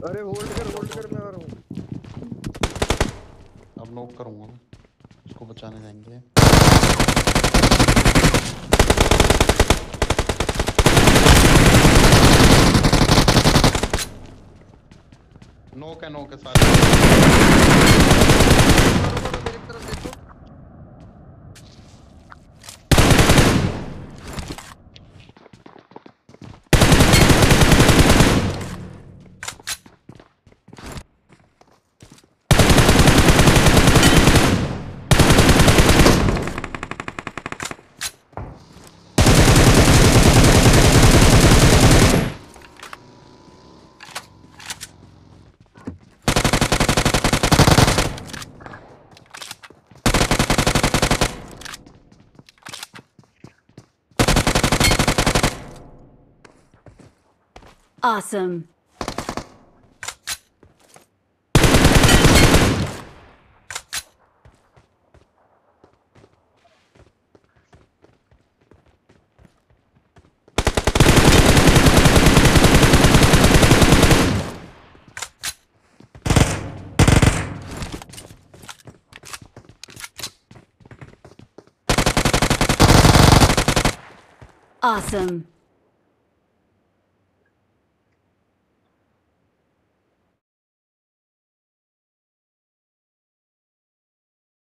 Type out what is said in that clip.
अरे होल्ड कर मैं आ रहा हूँ। अब नॉक करूंगा मैं, उसको बचाने जाएंगे। नॉक है सारे। मेरी तरफ देखो। Awesome. Awesome.